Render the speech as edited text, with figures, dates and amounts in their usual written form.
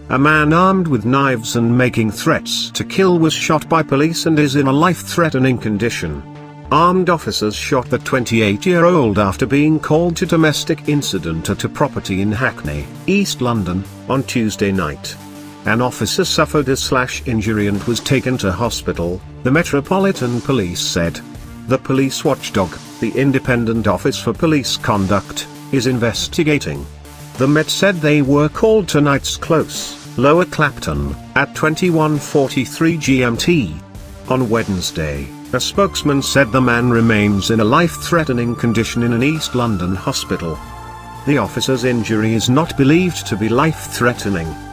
A man armed with knives and making threats to kill was shot by police and is in a life-threatening condition. Armed officers shot the 28-year-old after being called to domestic incident at a property in Hackney, East London, on Tuesday night. An officer suffered a slash injury and was taken to hospital, the Metropolitan Police said. The police watchdog, the Independent Office for Police Conduct, is investigating. The Met said they were called to Knights Close, Lower Clapton, at 21:43 GMT. On Wednesday, a spokesman said the man remains in a life-threatening condition in an East London hospital. The officer's injury is not believed to be life-threatening.